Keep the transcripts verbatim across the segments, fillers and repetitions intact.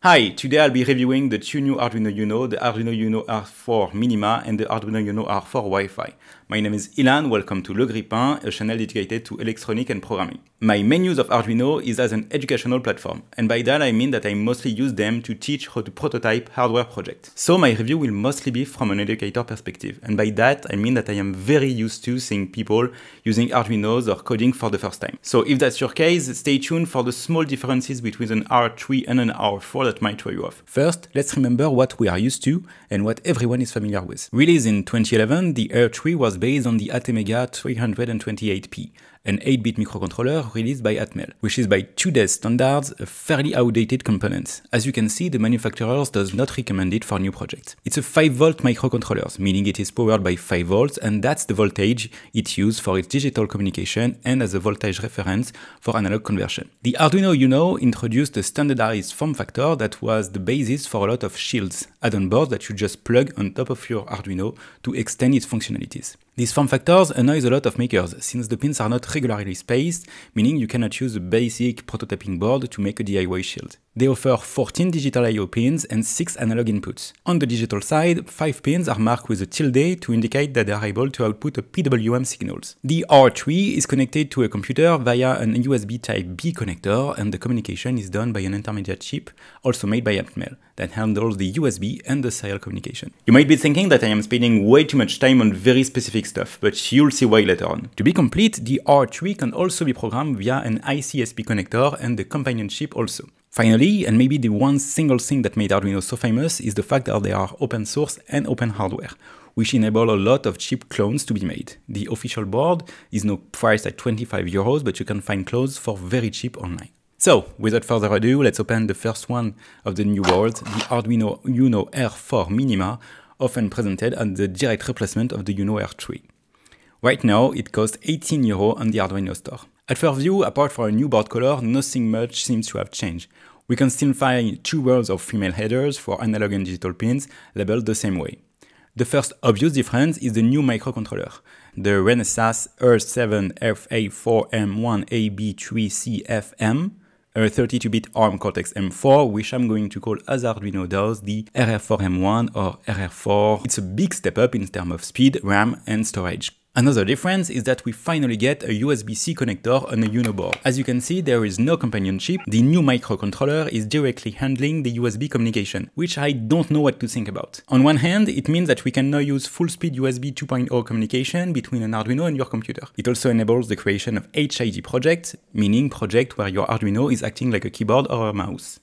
Hi, today I'll be reviewing the two new Arduino UNO, the Arduino UNO R four Minima and the Arduino UNO R four WiFi. My name is Ilan, welcome to Le Grippin, a channel dedicated to electronic and programming. My main use of Arduino is as an educational platform, and by that I mean that I mostly use them to teach how to prototype hardware projects. So my review will mostly be from an educator perspective, and by that I mean that I am very used to seeing people using Arduinos or coding for the first time. So if that's your case, stay tuned for the small differences between an R three and an R four that might throw you off. First, let's remember what we are used to and what everyone is familiar with. Released in twenty eleven, the R three was based on the Atmega three twenty-eight P, an eight bit microcontroller released by Atmel, which is by today's standards a fairly outdated component. As you can see, the manufacturers does not recommend it for new projects. It's a five volt microcontroller, meaning it is powered by five volts, and that's the voltage it uses for its digital communication and as a voltage reference for analog conversion. The Arduino UNO introduced a standardized form factor that was the basis for a lot of shields, add-on boards that you just plug on top of your Arduino to extend its functionalities. These form factors annoys a lot of makers, since the pins are not regularly spaced, meaning you cannot use a basic prototyping board to make a D I Y shield. They offer fourteen digital I O pins and six analog inputs. On the digital side, five pins are marked with a tilde to indicate that they are able to output a P W M signals. The R three is connected to a computer via an U S B Type B connector, and the communication is done by an intermediate chip, also made by Atmel, that handles the U S B and the serial communication. You might be thinking that I am spending way too much time on very specific stuff, but you'll see why later on. To be complete, the R three can also be programmed via an I C S P connector and the companion chip also. Finally, and maybe the one single thing that made Arduino so famous, is the fact that they are open source and open hardware, which enable a lot of cheap clones to be made. The official board is now priced at twenty-five euros, but you can find clones for very cheap online. So, without further ado, let's open the first one of the new world, the Arduino UNO R four Minima, often presented as the direct replacement of the UNO R three. Right now, it costs eighteen euros on the Arduino store. At first view, apart from a new board color, nothing much seems to have changed. We can still find two rows of female headers for analog and digital pins labeled the same way. The first obvious difference is the new microcontroller, the Renesas R seven F A four M one A B three C F M, a thirty-two bit ARM Cortex M four, which I'm going to call, as Arduino does, the R R four M one or R R four. It's a big step up in terms of speed, RAM and storage. Another difference is that we finally get a U S B C connector on a UNO board. As you can see, there is no companion chip. The new microcontroller is directly handling the U S B communication, which I don't know what to think about. On one hand, it means that we can now use full-speed U S B two point oh communication between an Arduino and your computer. It also enables the creation of H I D projects, meaning project where your Arduino is acting like a keyboard or a mouse.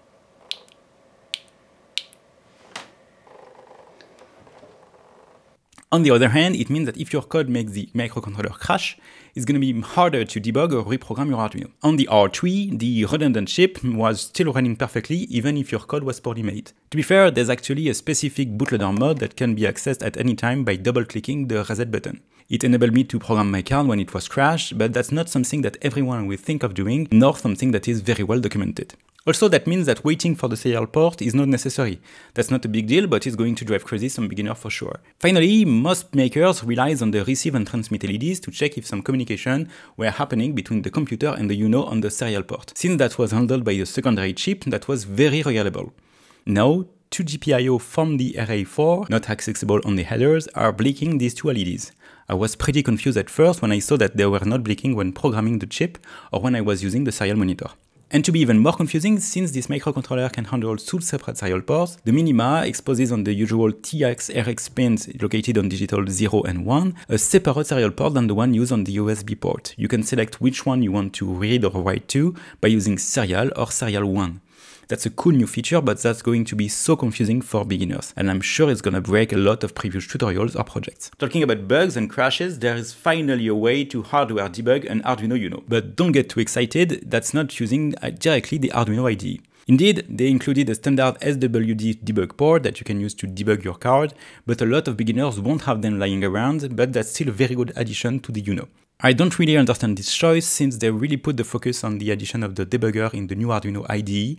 On the other hand, it means that if your code makes the microcontroller crash, it's going to be harder to debug or reprogram your Arduino. On the R three, the redundant chip was still running perfectly even if your code was poorly made. To be fair, there's actually a specific bootloader mode that can be accessed at any time by double-clicking the reset button. It enabled me to program my card when it was crashed, but that's not something that everyone will think of doing, nor something that is very well documented. Also, that means that waiting for the serial port is not necessary. That's not a big deal, but it's going to drive crazy some beginners for sure. Finally, most makers rely on the receive and transmit L E Ds to check if some communication were happening between the computer and the UNO on the serial port. Since that was handled by a secondary chip, that was very reliable. Now, two G P I O from the R A four, not accessible on the headers, are blinking these two L E Ds. I was pretty confused at first when I saw that they were not blinking when programming the chip or when I was using the serial monitor. And to be even more confusing, since this microcontroller can handle two separate serial ports, the Minima exposes on the usual T X R X pins located on digital zero and one, a separate serial port than the one used on the U S B port. You can select which one you want to read or write to by using serial or serial one. That's a cool new feature, but that's going to be so confusing for beginners, and I'm sure it's gonna break a lot of previous tutorials or projects. Talking about bugs and crashes, there is finally a way to hardware debug an Arduino UNO. But don't get too excited, that's not using directly the Arduino I D E. Indeed, they included a standard S W D debug port that you can use to debug your card, but a lot of beginners won't have them lying around, but that's still a very good addition to the UNO. I don't really understand this choice, since they really put the focus on the addition of the debugger in the new Arduino I D E,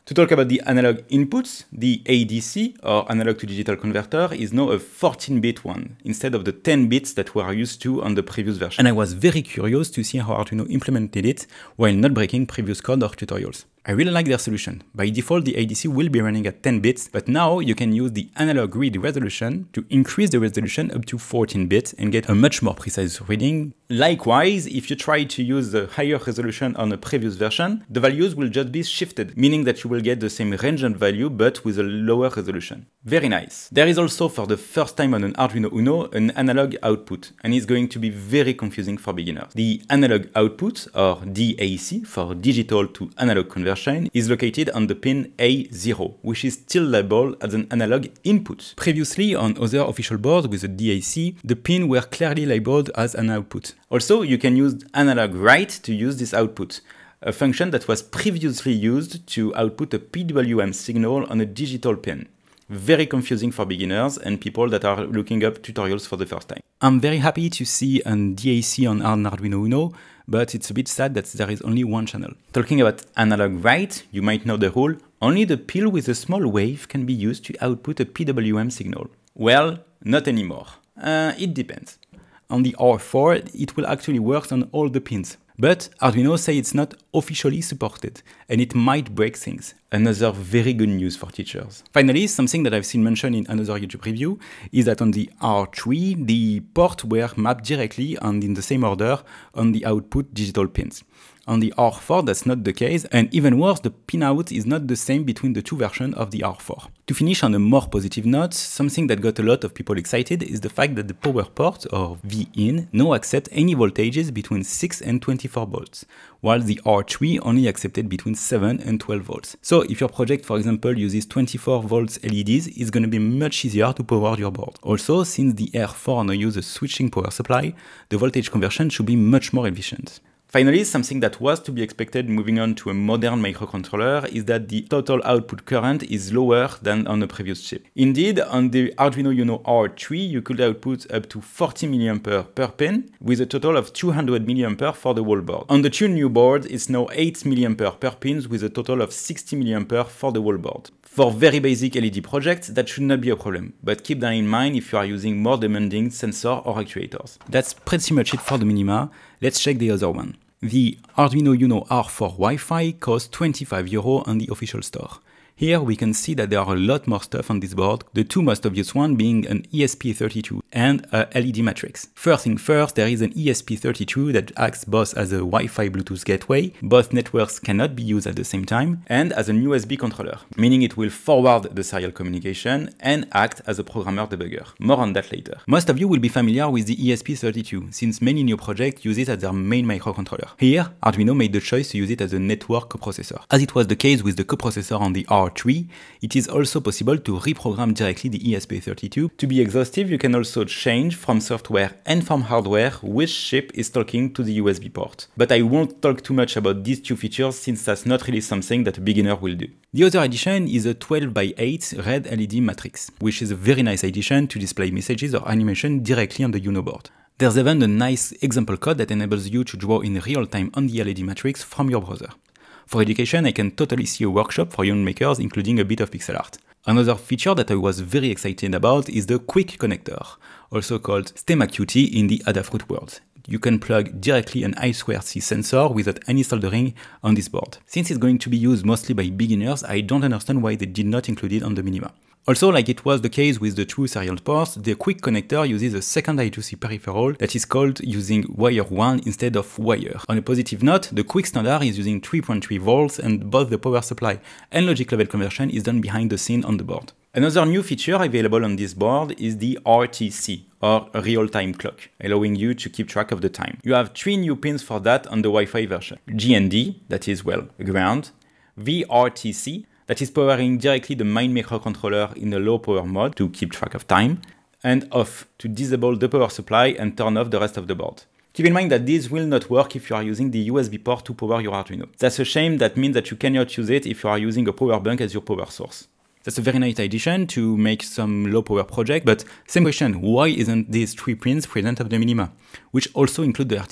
To talk about the analog inputs, the A D C, or analog to digital converter, is now a fourteen bit one, instead of the ten bits that we are used to on the previous version. And I was very curious to see how Arduino implemented it while not breaking previous code or tutorials. I really like their solution. By default, the A D C will be running at ten bits, but now you can use the analog read resolution to increase the resolution up to fourteen bits and get a much more precise reading. Likewise, if you try to use the higher resolution on a previous version, the values will just be shifted, meaning that you will get the same range and value but with a lower resolution. Very nice. There is also, for the first time on an Arduino Uno, an analog output, and it's going to be very confusing for beginners. The analog output, or D A C for digital to analog conversion, is located on the pin A zero, which is still labeled as an analog input. Previously, on other official boards with a D A C, the pins were clearly labeled as an output. Also, you can use analog write to use this output, a function that was previously used to output a P W M signal on a digital pin. Very confusing for beginners and people that are looking up tutorials for the first time. I'm very happy to see an D A C on an Arduino Uno, but it's a bit sad that there is only one channel. Talking about analog write, you might know the rule, only the pin with a small wave can be used to output a P W M signal. Well, not anymore. Uh, it depends. On the R four, it will actually work on all the pins. But Arduino say it's not officially supported, and it might break things. Another very good news for teachers. Finally, something that I've seen mentioned in another YouTube review is that on the R three, the ports were mapped directly and in the same order on the output digital pins. On the R four, that's not the case, and even worse, the pinout is not the same between the two versions of the R four. To finish on a more positive note, something that got a lot of people excited is the fact that the power port, or V in, now accepts any voltages between six and twenty-four volts, while the R three only accepted between seven and twelve volts. So if your project, for example, uses twenty-four volts L E Ds, it's going to be much easier to power your board. Also, since the R four now uses a switching power supply, the voltage conversion should be much more efficient. Finally, something that was to be expected moving on to a modern microcontroller is that the total output current is lower than on the previous chip. Indeed, on the Arduino UNO R three, you could output up to forty milliamperes per pin, with a total of two hundred milliamperes for the whole board. On the two new boards, it's now eight milliamperes per pin, with a total of sixty milliamperes for the whole board. For very basic L E D projects, that should not be a problem, but keep that in mind if you are using more demanding sensor or actuators. That's pretty much it for the Minima. Let's check the other one. The Arduino UNO R four Wi-Fi costs twenty-five euros on the official store. Here we can see that there are a lot more stuff on this board, the two most obvious ones being an E S P thirty-two and a L E D matrix. First thing first, there is an E S P thirty-two that acts both as a Wi-Fi Bluetooth gateway, both networks cannot be used at the same time, and as an U S B controller, meaning it will forward the serial communication and act as a programmer debugger. More on that later. Most of you will be familiar with the E S P thirty-two, since many new projects use it as their main microcontroller. Here, Arduino made the choice to use it as a network coprocessor. As it was the case with the coprocessor on the R three, it is also possible to reprogram directly the E S P thirty-two. To be exhaustive, you can also change from software and from hardware which chip is talking to the U S B port. But I won't talk too much about these two features since that's not really something that a beginner will do. The other addition is a twelve by eight red L E D matrix, which is a very nice addition to display messages or animation directly on the Uno board. There's even a nice example code that enables you to draw in real time on the L E D matrix from your browser. For education, I can totally see a workshop for young makers, including a bit of pixel art. Another feature that I was very excited about is the quick connector, also called StemmaQt in the Adafruit world. You can plug directly an I two C sensor without any soldering on this board. Since it's going to be used mostly by beginners, I don't understand why they did not include it on the Minima. Also, like it was the case with the two serial ports, the quick connector uses a second I two C peripheral that is called using wire one instead of wire. On a positive note, the quick standard is using three point three volts and both the power supply and logic level conversion is done behind the scene on the board. Another new feature available on this board is the R T C, or real-time clock, allowing you to keep track of the time. You have three new pins for that on the Wi-Fi version. G N D, that is, well, ground, V R T C, that is powering directly the main microcontroller in a low power mode to keep track of time, and off to disable the power supply and turn off the rest of the board. Keep in mind that this will not work if you are using the U S B port to power your Arduino. That's a shame. That means that you cannot use it if you are using a power bank as your power source. That's a very nice addition to make some low power project, but same question, why isn't these three pins present on the Minima, which also include the R T C?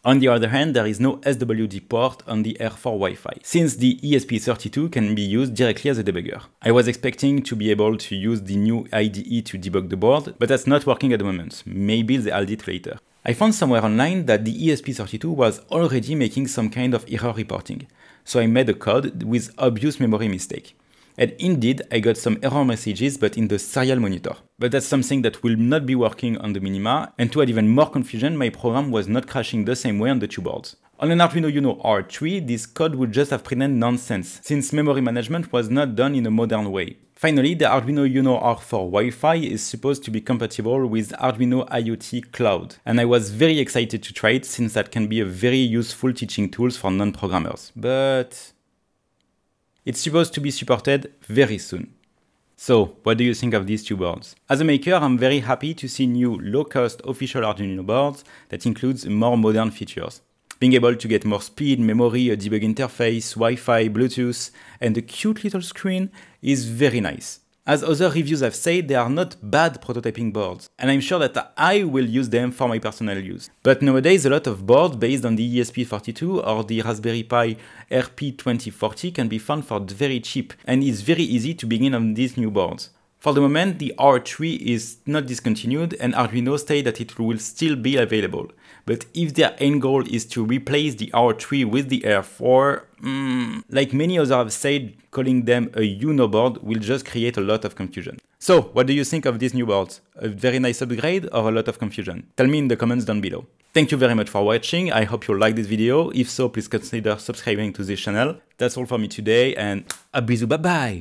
On the other hand, there is no S W D port on the R four Wi-Fi, since the E S P thirty-two can be used directly as a debugger. I was expecting to be able to use the new I D E to debug the board, but that's not working at the moment. Maybe they'll add it later. I found somewhere online that the E S P thirty-two was already making some kind of error reporting, so I made a code with obvious memory mistake. And indeed, I got some error messages, but in the serial monitor. But that's something that will not be working on the Minima, and to add even more confusion, my program was not crashing the same way on the two boards. On an Arduino UNO R three, this code would just have printed nonsense, since memory management was not done in a modern way. Finally, the Arduino UNO R four Wi-Fi is supposed to be compatible with Arduino IoT Cloud, and I was very excited to try it since that can be a very useful teaching tool for non-programmers. But it's supposed to be supported very soon. So, what do you think of these two boards? As a maker, I'm very happy to see new low-cost official Arduino boards that includes more modern features. Being able to get more speed, memory, a debug interface, Wi-Fi, Bluetooth, and a cute little screen is very nice. As other reviews have said, they are not bad prototyping boards, and I'm sure that I will use them for my personal use. But nowadays, a lot of boards based on the E S P thirty-two or the Raspberry Pi R P twenty forty can be found for very cheap, and it's very easy to begin on these new boards. For the moment, the R three is not discontinued, and Arduino stated that it will still be available. But if their end goal is to replace the R three with the R four, mm, like many others have said, calling them a UNO board will just create a lot of confusion. So, what do you think of these new boards? A very nice upgrade or a lot of confusion? Tell me in the comments down below. Thank you very much for watching. I hope you liked this video. If so, please consider subscribing to this channel. That's all for me today, and a bisou, bye bye!